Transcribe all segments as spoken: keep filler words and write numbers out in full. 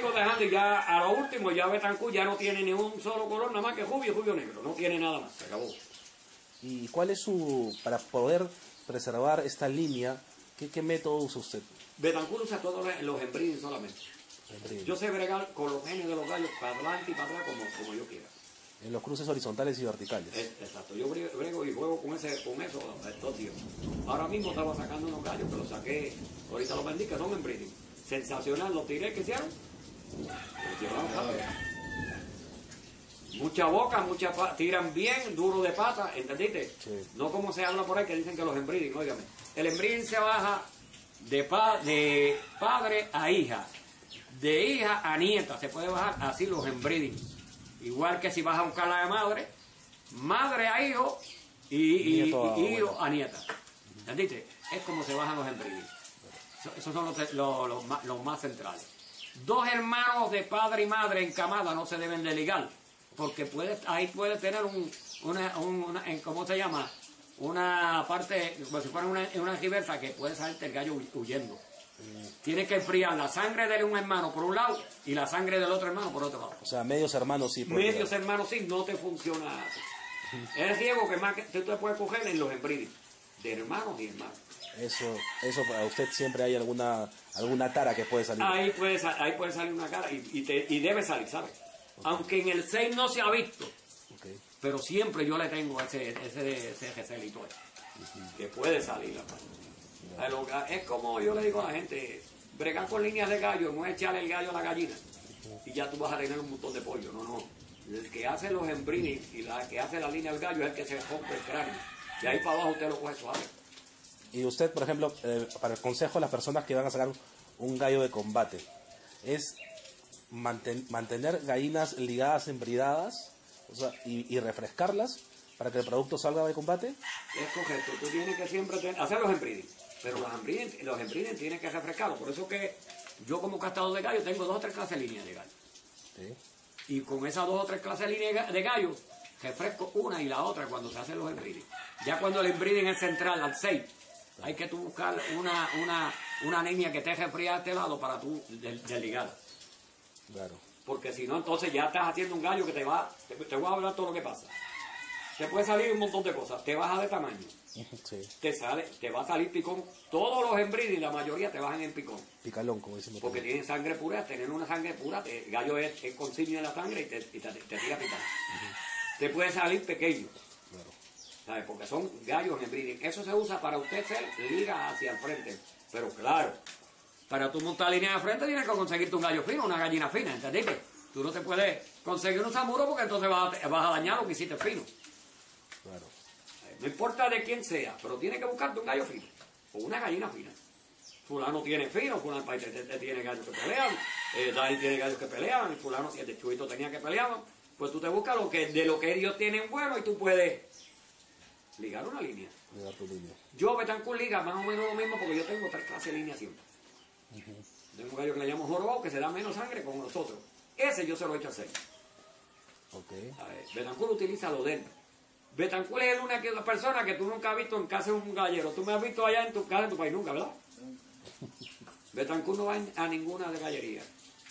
poquitico dejando y ya a lo último ya Betancur ya no tiene ni un solo color, nada más que rubio y rubio negro, no tiene nada más, se acabó. ¿Y cuál es su, para poder preservar esta línea, qué, qué método usa usted? Betancur usa todos los embriding solamente. Embriding. Yo sé bregar con los genes de los gallos para adelante y para atrás como, como yo quiera. En los cruces horizontales y verticales. Es, exacto, yo brego y juego con ese con eso estos días. Ahora mismo estaba sacando unos gallos que los saqué, ahorita los vendí, que son en breeding. Sensacional, los tiré que hicieron. Los llevaron rápido. Mucha boca, mucha tiran bien, duro de pata, ¿entendiste? Sí. No como se habla por ahí que dicen que los embreeding, óigame. El embreeding se baja de, pa, de padre a hija, de hija a nieta, se puede bajar así los embreeding. Igual que si vas a buscar la de madre, madre a hijo y, y, Nieto a y hijo a nieta. ¿Entendiste? Es como se bajan los embriding. Esos son los, los, los, más, los más centrales. Dos hermanos de padre y madre en camada no se deben de ligar, porque puede, ahí puede tener un, una, un, una, ¿cómo se llama? Una parte, como si fuera una, una reversa que puede salirte el gallo huyendo. Tiene que enfriar la sangre de un hermano por un lado y la sangre del otro hermano por otro lado. O sea, medios hermanos sí. Medios cuidar. Hermanos sí, no te funciona así. Es riesgo que más que tú te puedes coger en los embriding, de hermanos y hermanos. Eso, eso para usted siempre hay alguna alguna tara que puede salir. Ahí puede, ahí puede salir una cara y, y, te, y debe salir, ¿sabes? Okay. Aunque en el seis no se ha visto, okay. Pero siempre yo le tengo ese, ese, ese geselito ahí, uh-huh. Que puede salir la parte. Es como yo le digo a la gente, bregar con líneas de gallo, no es echarle el gallo a la gallina y ya tú vas a tener un montón de pollo, no, no. El que hace los embriding y la que hace la línea del gallo es el que se rompe el cráneo. Y ahí para abajo usted lo coge suave. Y usted, por ejemplo, eh, para el consejo a las personas que van a sacar un gallo de combate, es manten, mantener gallinas ligadas, embridadas, o sea, y, y refrescarlas para que el producto salga de combate. Es correcto, tú tienes que siempre tener, hacer los embriding. Pero los embriding, los embriding tienen que refrescarlos. Por eso que yo como castador de gallo tengo dos o tres clases de líneas de gallo. ¿Sí? Y con esas dos o tres clases de líneas de gallo, refresco una y la otra cuando se hacen los embriding. Ya cuando el embriding es central, al seis, ¿sí? Hay que tú buscar una, una, una línea que esté refriada a este lado para tú desligar. Claro. Porque si no, entonces ya estás haciendo un gallo que te va, te, te voy a hablar todo lo que pasa. Te puede salir un montón de cosas, te baja de tamaño. Sí. Te sale, te va a salir picón. Todos los embriding, la mayoría te bajan en picón. Picalón, como decimos. Porque tienen sangre pura, tener una sangre pura, el gallo es, es consigna de la sangre y te, y te, te tira picón. Uh-huh. Te puede salir pequeño. Claro. ¿Sabes? Porque son gallos embriding. Eso se usa para usted ser liga hacia el frente. Pero claro, para tú montar línea de frente tienes que conseguirte un gallo fino, una gallina fina, ¿entendiste? Tú no te puedes conseguir un samuro porque entonces vas a, vas a dañar lo que hiciste fino. Claro. No importa de quién sea, pero tienes que buscarte un gallo fino o una gallina fina. Fulano tiene fino, fulano te, te, te tiene gallos que pelean, eh, Dani tiene gallos que pelean, fulano el de Chuito tenía que pelear. Pues tú te buscas lo que, de lo que ellos tienen bueno y tú puedes ligar una línea. Ligar tu línea. Yo Betancur liga más o menos lo mismo porque yo tengo tres clases de línea siempre. Uh-huh. Tengo un gallo que le llamo jorobado que se da menos sangre como nosotros. Ese yo se lo he hecho a hacer. Okay. A ver, Betancur utiliza lo de él. Betancur es una persona que tú nunca has visto en casa de un gallero. Tú me has visto allá en tu casa, en tu país, nunca, ¿verdad? Betancur no va a ninguna de gallería.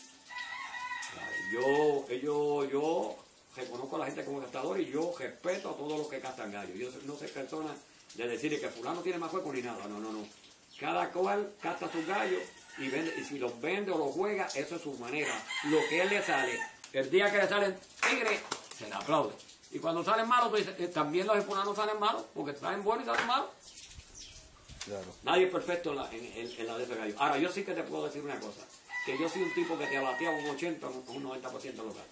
Yo, yo, yo reconozco a la gente como castador y yo respeto a todos los que castan gallos. Yo no soy persona de decir que fulano tiene más juego ni nada. No, no, no. Cada cual casta sus gallos y vende, y si los vende o los juega, eso es su manera. Lo que él le sale, el día que le salen tigre, se le aplaude. Y cuando salen malos, pues, eh, también los fulanos salen malos, porque salen buenos y salen malos. Claro. Nadie es perfecto en la, en, en, en la de ese gallo. Ahora, yo sí que te puedo decir una cosa, que yo soy un tipo que te abatea un ochenta o un noventa por ciento de los gallos.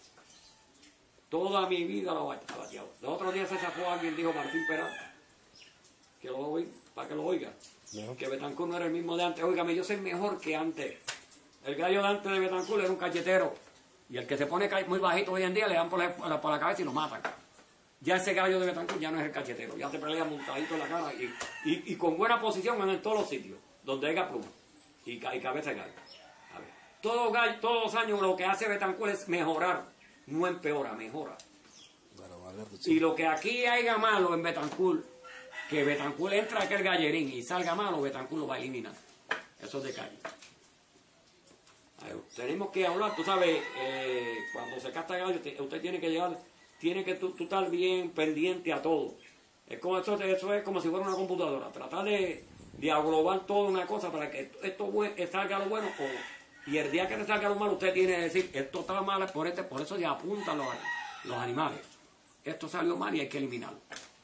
Toda mi vida lo he abateado. Los otros días se sacó alguien, dijo Martín Peralta, que lo oí, para que lo oiga, no. Que Betancur no era el mismo de antes. Óigame, yo soy mejor que antes. El gallo de antes de Betancur era un cachetero. Y el que se pone muy bajito hoy en día le dan por la, por la cabeza y lo matan. Ya ese gallo de Betancur ya no es el cachetero, ya te pelea montadito en la cara y, y, y con buena posición en todos los sitios donde haya pluma y, y cabeza de gallo. A ver, todos, gallo, todos los años lo que hace Betancur es mejorar, no empeora, mejora. Bueno, vale, sí. Y lo que aquí haya malo en Betancur, que Betancur entra a aquel gallerín y salga malo, Betancur lo va a eliminar. Eso es de calle. Tenemos que hablar, tú sabes, eh, cuando se casta gallo, te, usted tiene que llegar, tiene que tú, tú estar bien pendiente a todo. Es como eso, eso es como si fuera una computadora, tratar de, de aglobar toda una cosa para que esto buen, salga lo bueno, o, y el día que te salga lo malo, usted tiene que decir, esto está mal, por, este, por eso ya apuntan los, los animales. Esto salió mal y hay que eliminarlo.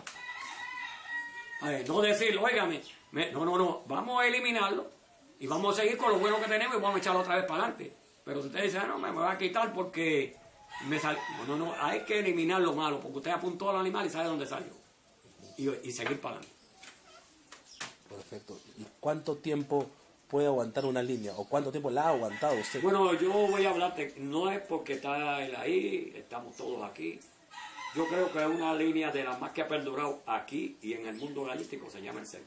A ver, no decir, óigame, me, no, no, no, vamos a eliminarlo. Y vamos a seguir con lo bueno que tenemos y vamos a echarlo otra vez para adelante. Pero si usted dice, ah, no, me, me va a quitar porque me salió. No, no, no, hay que eliminar lo malo, porque usted apuntó al animal y sabe dónde salió. Y, y seguir para adelante. Perfecto. ¿Y cuánto tiempo puede aguantar una línea? ¿O cuánto tiempo la ha aguantado usted? Bueno, yo voy a hablarte, no es porque está él ahí, estamos todos aquí. Yo creo que es una línea de las más que ha perdurado aquí y en el mundo gallístico, se llama el C E I.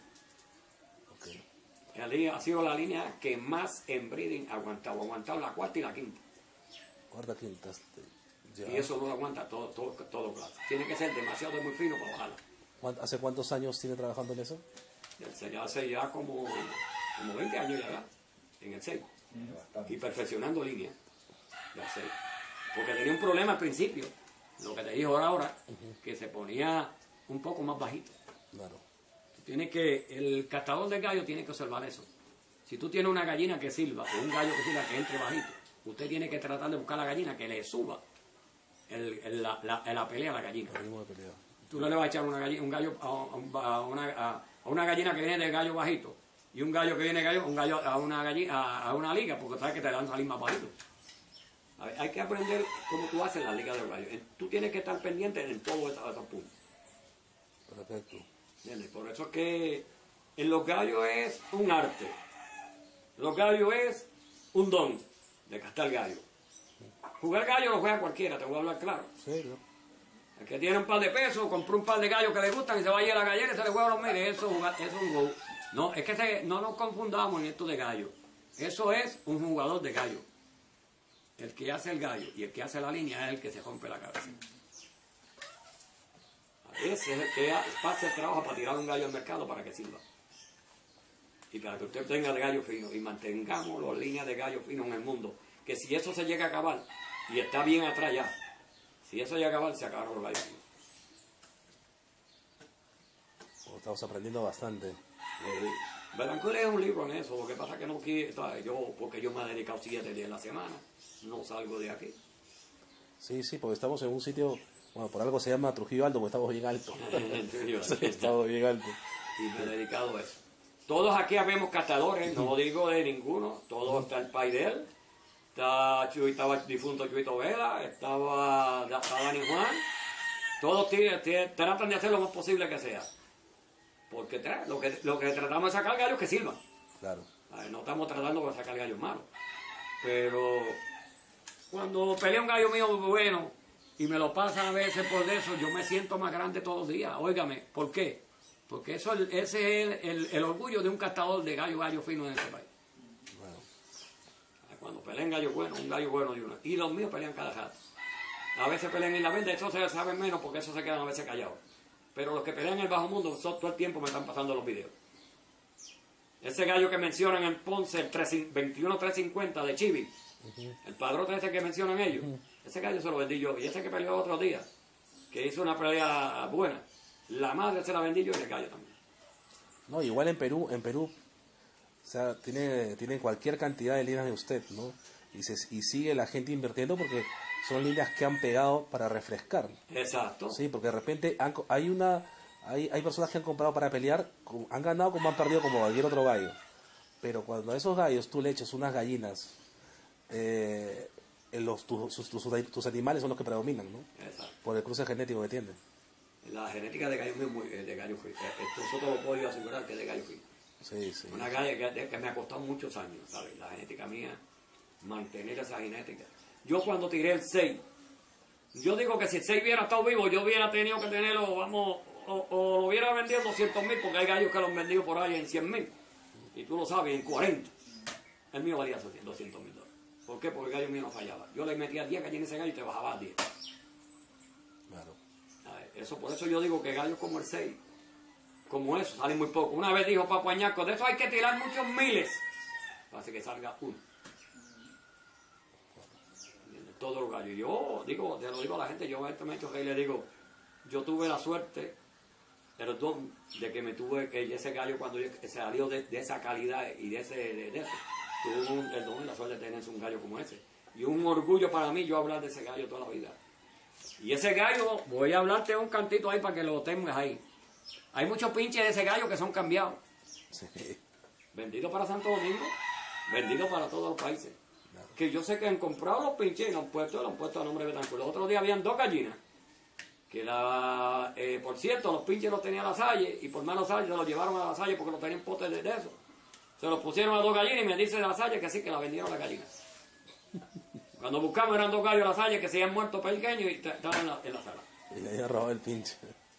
Ha sido la línea que más en breeding ha aguantado. Ha aguantado la cuarta y la quinta. Cuarta, quinta. Ya. Y eso no lo aguanta todo, todo, todo clase. Tiene que ser demasiado muy fino para bajarla. ¿Hace cuántos años tiene trabajando en eso? Ya hace ya como, como veinte años ya, en el C E I. Y perfeccionando líneas. Ya sé. Porque tenía un problema al principio. Lo que te dijo ahora, uh-huh. que se ponía un poco más bajito. Claro. Tiene que, el castador de gallo tiene que observar eso. Si tú tienes una gallina que silba o un gallo que silba que entre bajito, usted tiene que tratar de buscar la gallina que le suba el, el, la, la, la pelea a la gallina. El ritmo de pelea. Tú no le vas a echar una gallina, un gallo a, a, una, a, a una gallina que viene de gallo bajito y un gallo que viene de gallo, un gallo a una gallina, a, a una liga, porque sabes que te dan salir más bajito. A ver, hay que aprender cómo tú haces la liga de los gallos. Tú tienes que estar pendiente en todos esos, esos puntos. Perfecto. Por eso es que en los gallos es un arte. Los gallos es un don de castar gallo. Jugar gallo lo juega cualquiera, te voy a hablar claro. Sí, ¿no? El que tiene un par de pesos, compró un par de gallos que le gustan y se va a ir a la gallera y se le juega los meses. Eso, eso es un go. No, es que se, no nos confundamos en esto de gallo. Eso es un jugador de gallo. El que hace el gallo y el que hace la línea es el que se rompe la cabeza. Ese es el que pasa el trabajo para tirar un gallo al mercado para que sirva. Y para que usted tenga de gallo fino y mantengamos las líneas de gallo fino en el mundo. Que si eso se llega a acabar, y está bien atrás ya, si eso llega a acabar, se acabaron los gallos finos. Oh, estamos aprendiendo bastante. Eh, Betancur es un libro en eso, lo que pasa es que no quiero, yo, porque yo me he dedicado siete días a la semana, no salgo de aquí. Sí, sí, porque estamos en un sitio... Bueno, por algo se llama Trujillo Alto, porque estamos bien altos. Sí, estamos bien altos. Y me he dedicado a eso. Todos aquí habemos castadores, no digo de ninguno. Todos, está el pai de él, está, estaba el difunto Chuito Vela, estaba, estaba Dani Juan. Todos tienen, tienen, tratan de hacer lo más posible que sea. Porque lo que, lo que tratamos de sacar gallos que sirvan. Claro. No estamos tratando de sacar gallos malos. Pero cuando pelea un gallo mío bueno, y me lo pasan a veces por eso, yo me siento más grande todos los días. Óigame, ¿por qué? Porque eso, ese es el, el, el orgullo de un castador de gallo, gallo fino en este país. Bueno. Cuando pelean gallo bueno, un gallo bueno de uno. Y los míos pelean cada rato. A veces pelean en la venta, eso se sabe menos porque eso se quedan a veces callados. Pero los que pelean en el bajo mundo, son, todo el tiempo me están pasando los videos. Ese gallo que mencionan en Ponce, el veintiuno trescientos cincuenta de Chibi, uh-huh. el padrote ese que mencionan ellos, uh-huh. ese gallo se lo vendí yo. Y ese que peleó otro día, que hizo una pelea buena, la madre se la vendí yo y el gallo también. No, igual en Perú, en Perú, o sea, tiene, tiene cualquier cantidad de líneas de usted, ¿no? Y, se, y sigue la gente invirtiendo porque son líneas que han pegado para refrescar. Exacto. Sí, porque de repente han, hay una... Hay, hay personas que han comprado para pelear, han ganado como han perdido como cualquier otro gallo. Pero cuando a esos gallos tú le echas unas gallinas, eh, los, tu, sus, tus, tus animales son los que predominan, ¿no? Exacto. Por el cruce genético que tienen. La genética de gallo es muy de gallo fino. Esto lo puedo asegurar que es de gallo fino. Sí, sí. Una galla que, que me ha costado muchos años, ¿sabes? La genética mía, mantener esa genética. Yo cuando tiré el seis, yo digo que si el seis hubiera estado vivo, yo hubiera tenido que tenerlo, vamos... O, o lo hubiera vendido en doscientos mil, porque hay gallos que lo han vendido por ahí en cien mil. Y tú lo sabes, en cuarenta. El mío valía doscientos mil dólares. ¿Por qué? Porque el gallo mío no fallaba. Yo le metía diez gallinas a ese gallo y te bajaba a diez. Claro. A ver, eso, por eso yo digo que gallos como el seis, como eso, salen muy poco. Una vez dijo Papo Añasco, de eso hay que tirar muchos miles para que salga uno. todos los gallos. Yo digo, te lo digo a la gente, yo a este momento que le digo, yo tuve la suerte, el don, de que me tuve, que ese gallo cuando yo, salió de, de esa calidad y de ese, de, de eso, tuve un, el don y la suerte de tener un gallo como ese. Y un orgullo para mí yo hablar de ese gallo toda la vida. Y ese gallo, voy a hablarte un cantito ahí para que lo tengas ahí. Hay muchos pinches de ese gallo que son cambiados. Sí. Vendidos para Santo Domingo, vendidos para todos los países. Claro. Que yo sé que han comprado los pinches y lo han puesto, lo han puesto a nombre de Betancourt. Los otros días habían dos gallinas. Que la, eh, por cierto, los pinches los tenía la Salle y por más la Salle se los llevaron a la Salle porque los tenían potes de, de eso. Se los pusieron a dos gallinas y me dice la Salle que sí, que la vendieron a la gallina. Cuando buscamos eran dos gallos a la Salle que se habían muerto pequeños y estaban en la, en la sala. Y le habían robado el pinche.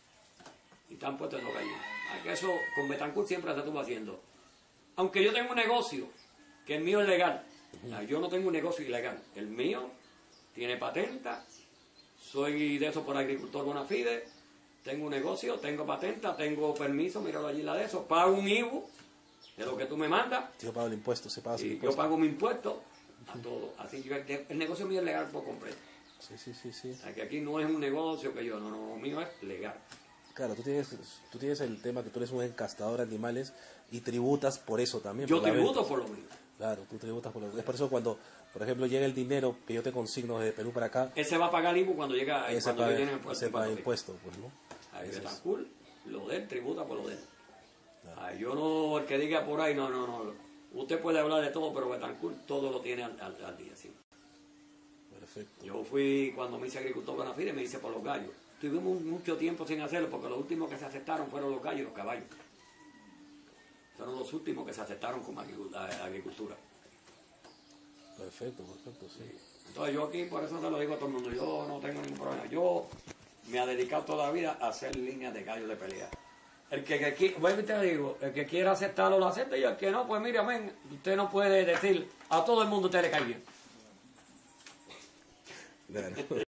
Y están puestos dos gallinas. Que eso con Betancourt siempre se estuvo haciendo. Aunque yo tengo un negocio, que el mío es legal. Uh-huh. O sea, yo no tengo un negocio ilegal. El mío tiene patenta. Soy de eso por agricultor bona fide. Tengo un negocio, tengo patenta, tengo permiso, míralo allí la de eso. Pago un I B U de lo que tú me mandas. Yo pago el impuesto, se paga su y impuesto. Yo pago mi impuesto a todo. Así yo, el negocio mío es legal por completo. Sí, sí, sí, sí. O sea, que aquí no es un negocio que yo, no, no, lo mío es legal. Claro, tú tienes, tú tienes el tema que tú eres un encastador de animales y tributas por eso también. Yo por tributo por lo mismo. Claro, tú tributas por lo mismo. Es por eso cuando, por ejemplo, llega el dinero que yo te consigno desde Perú para acá. Ese va a pagar I B U cuando llega ese cuando paga, viene el impuesto. ese paga impuesto, pues, ¿no? Ahí Betancourt, lo de él, tributa por lo de él. Claro. Ay, yo no, el que diga por ahí, no, no, no. Usted puede hablar de todo, pero Betancourt todo lo tiene al, al, al día, sí. Perfecto. Yo fui, cuando me hice agricultor bona fide, me hice por los gallos. Tuvimos mucho tiempo sin hacerlo porque los últimos que se aceptaron fueron los gallos y los caballos. Fueron los últimos que se aceptaron como agricultura. Perfecto, perfecto, sí. Entonces yo aquí, por eso te lo digo a todo el mundo, yo no tengo ningún problema. Yo me he dedicado toda la vida a hacer líneas de gallos de pelea. El que, que, que bueno, te digo, el que quiera aceptarlo lo acepta y el que no, pues mire, amén, usted no puede decir a todo el mundo usted le cae bien.